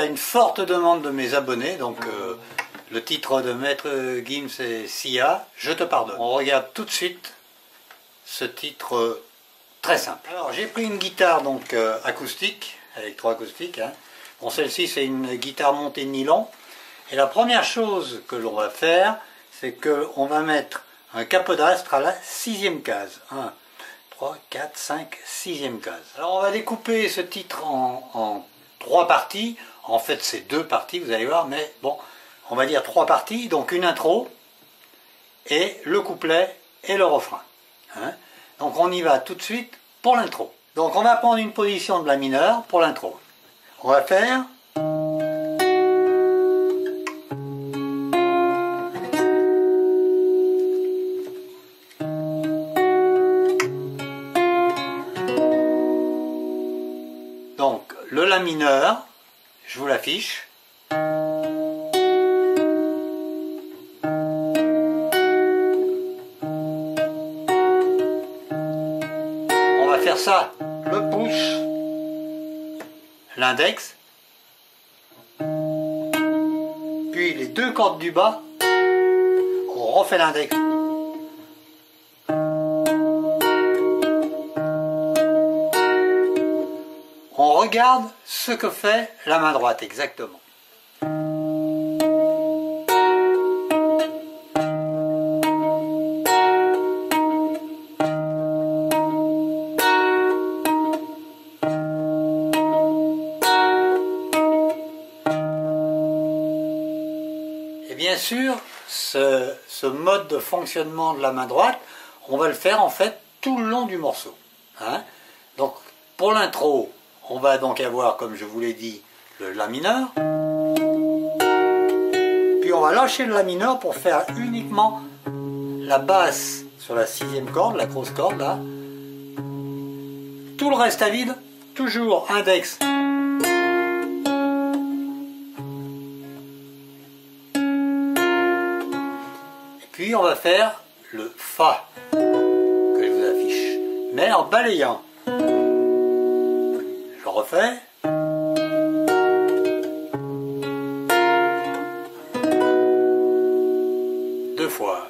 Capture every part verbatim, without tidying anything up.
à une forte demande de mes abonnés, donc euh, le titre de Maître Gims c'est Sia, je te pardonne. On regarde tout de suite ce titre euh, très simple. Alors j'ai pris une guitare donc euh, acoustique, électroacoustique. Hein. Bon, celle-ci c'est une guitare montée nylon. Et la première chose que l'on va faire, c'est qu'on va mettre un capodastre à la sixième case. un, trois, quatre, cinq, sixième case. Alors on va découper ce titre en, en trois parties. En fait c'est deux parties, vous allez voir, mais bon, on va dire trois parties. Donc une intro, et le couplet et le refrain. Hein. Donc on y va tout de suite pour l'intro. Donc on va prendre une position de la mineure pour l'intro. On va faire... Donc le La mineur, je vous l'affiche. On va faire ça, le pouce, l'index, puis les deux cordes du bas, on refait l'index. On regarde ce que fait la main droite exactement. Et bien sûr, ce, ce mode de fonctionnement de la main droite, on va le faire en fait tout le long du morceau. Hein? Donc pour l'intro, on va donc avoir, comme je vous l'ai dit, le La mineur. Puis on va lâcher le La mineur pour faire uniquement la basse sur la sixième corde, la grosse corde là. Tout le reste à vide, toujours index. Et puis on va faire le Fa que je vous affiche, mais en balayant. Je refais. Deux fois.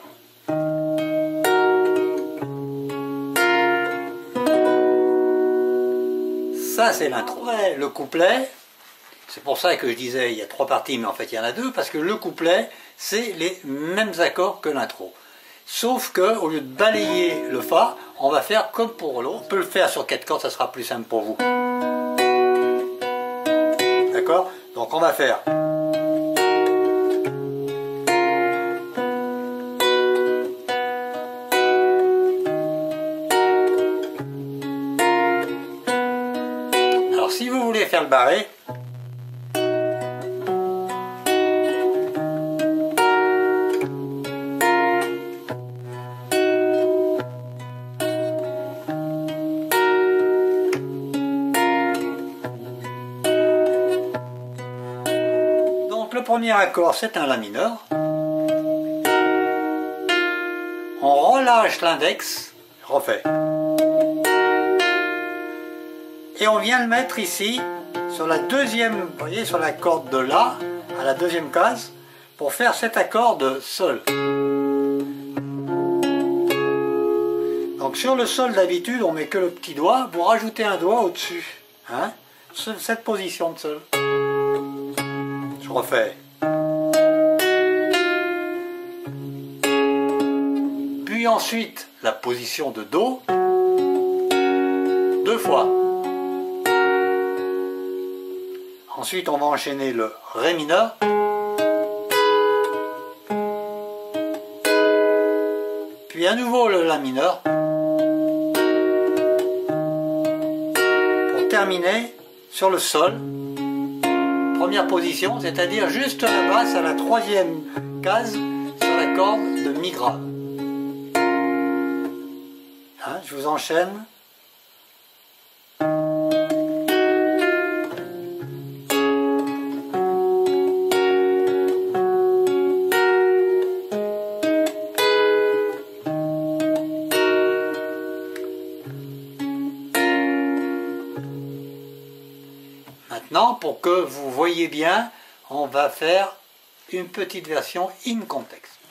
Ça c'est l'intro. Le couplet, c'est pour ça que je disais il y a trois parties, mais en fait il y en a deux, parce que le couplet, c'est les mêmes accords que l'intro. Sauf que au lieu de balayer le Fa, on va faire comme pour l'autre. On peut le faire sur quatre cordes, ça sera plus simple pour vous. D'accord? Donc on va faire. Alors si vous voulez faire le barré, le premier accord c'est un La mineur. On relâche l'index, je refais. Et on vient le mettre ici sur la deuxième, vous voyez, sur la corde de La, à la deuxième case, pour faire cet accord de Sol. Donc sur le Sol d'habitude on met que le petit doigt, vous rajoutez un doigt au-dessus, hein, cette position de Sol. Je refais. Puis ensuite, la position de Do, deux fois. Ensuite, on va enchaîner le Ré mineur. Puis à nouveau le La mineur. Pour terminer sur le Sol. Première position, c'est-à-dire juste la basse à la troisième case sur la corde de Mi grave. Hein, je vous enchaîne. pour que vous voyez bien, on va faire une petite version in contexte.